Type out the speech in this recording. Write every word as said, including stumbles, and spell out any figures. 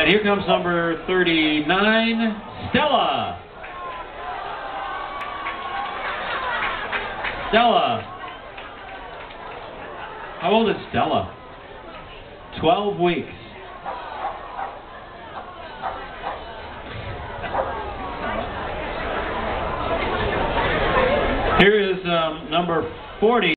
And here comes number thirty-nine, Stella. Stella. How old is Stella? Twelve weeks. Here is um, number forty.